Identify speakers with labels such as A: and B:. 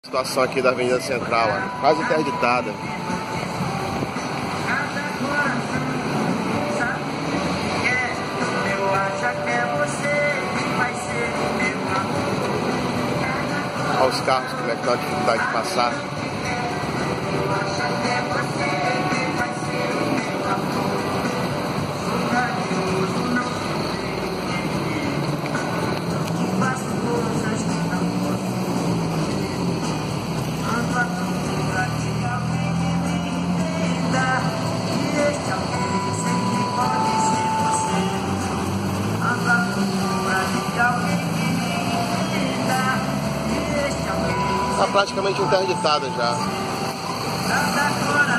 A: Situação aqui da Avenida Central, ó, quase interditada. Olha os carros, como é que estão a dificuldade de passar. Está praticamente interditada já.